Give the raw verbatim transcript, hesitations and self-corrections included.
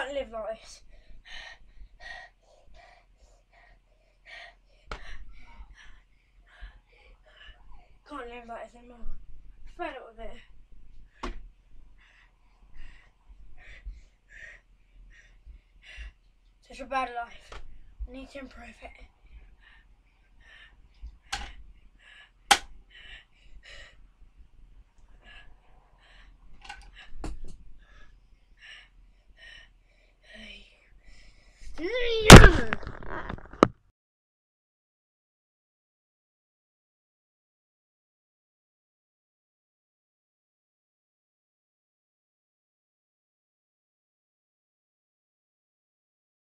can't live like this. Can't live like this anymore. I'm fed up with it. Such a bad life. I need to improve it.